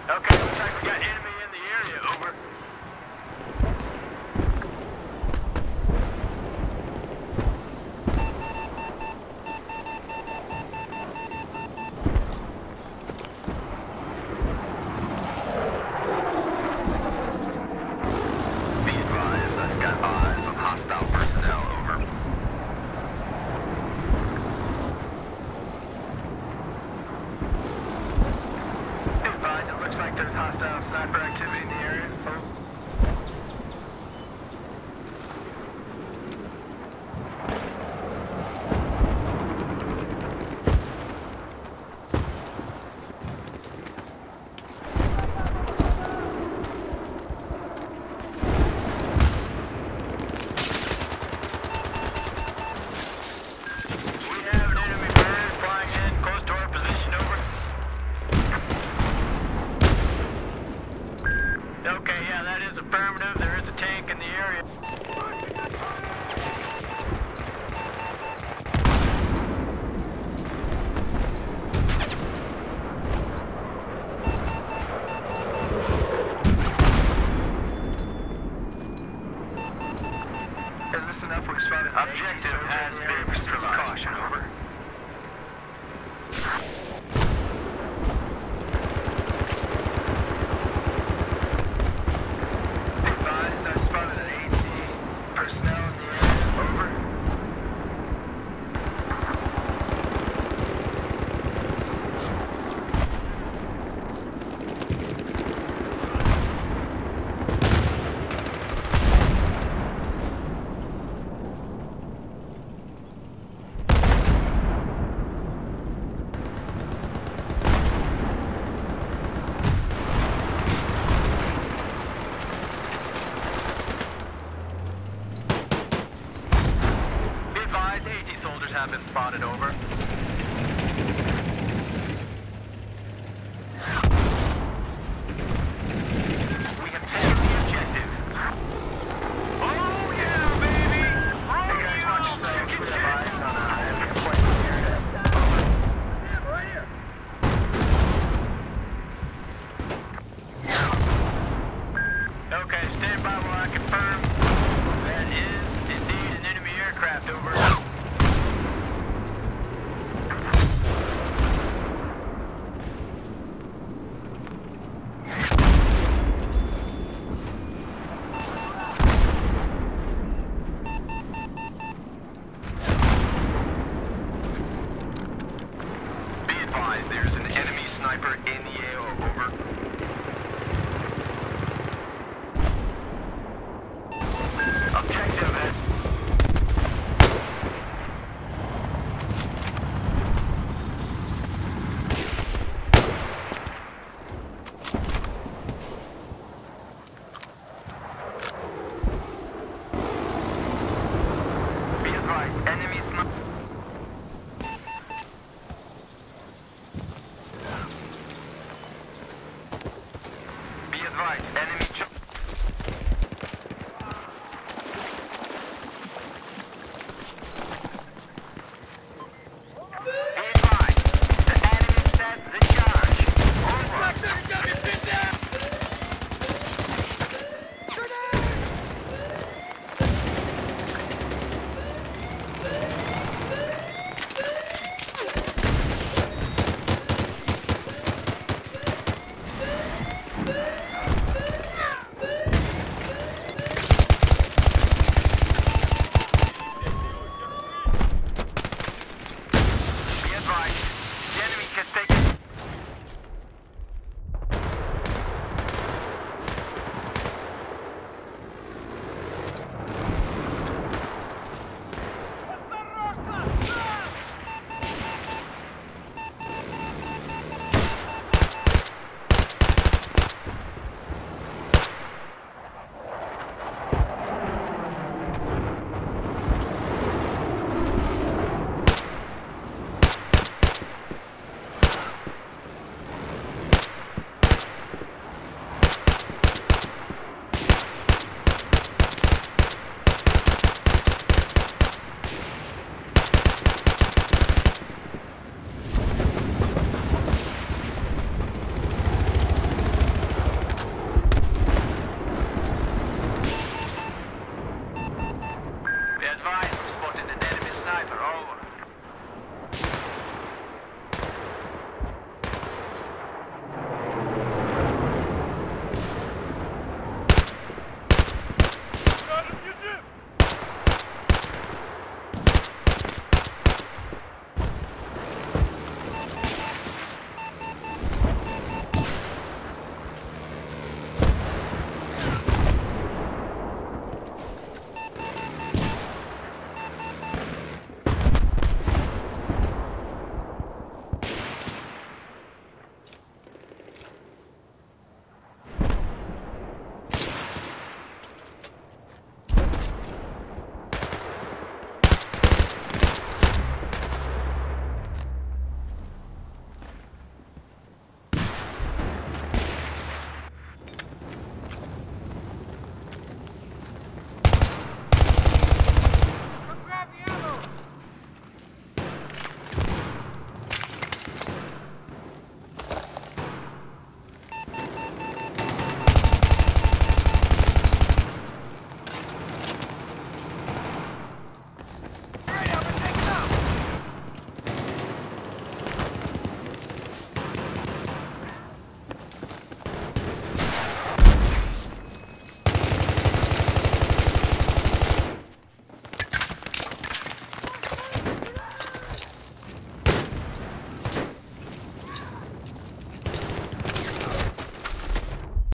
Okay, looks like we got enemy in the area, over. Be advised, I've got eyes on hostile personnel, over. Be advised, it looks like there's hostile sniper activity in the area. Over. We have an enemy bird flying in close to our position, over. Okay, yeah, that is affirmative. There is a tank in the area. Hey, listen up, we've spotted an Objective has been neutralized. Caution, over. Be advised, I spotted an AC personnel in the area, over. Be advised, AT soldiers have been spotted, over. We have taken the objective. Oh yeah, baby! Hey guys, watch yourselves. We have eyes on enemy appointment in the area. Over. Right here. Okay, stand by while I confirm. That is indeed an enemy aircraft, over. Be advised, there's an enemy sniper in the AO, over. Objective has... Be advised, enemy sniper... Be advised, enemy...